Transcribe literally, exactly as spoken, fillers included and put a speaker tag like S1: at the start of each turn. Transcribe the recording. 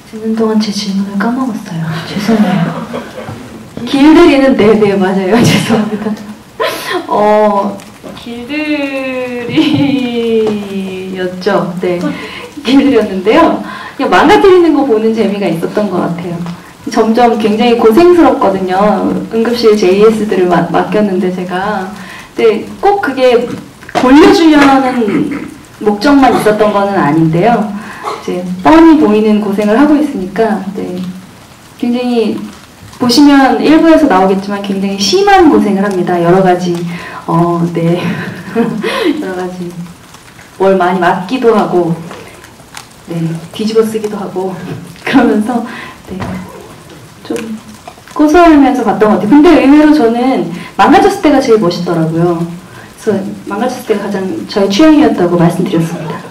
S1: 듣는 동안 제 질문을 까먹었어요. 죄송해요. 길들이는 네네 맞아요. 죄송합니다. 어 길들이였죠. 네 길들였는데요. 그냥 망가뜨리는 거 보는 재미가 있었던 것 같아요. 점점 굉장히 고생스럽거든요. 응급실 제이에스들을 맡겼는데 제가 근데 꼭 그게 돌려주려는 목적만 있었던 거는 아닌데요. 이제 뻔히 보이는 고생을 하고 있으니까 네, 굉장히 보시면 일부에서 나오겠지만 굉장히 심한 고생을 합니다. 여러 가지 어, 네 여러 가지 뭘 많이 맞기도 하고 네 뒤집어 쓰기도 하고 그러면서 네, 좀 고소하면서 봤던 것 같아요. 근데 의외로 저는 망가졌을 때가 제일 멋있더라고요. 그래서 망가졌을 때가 가장 저의 취향이었다고 말씀드렸습니다.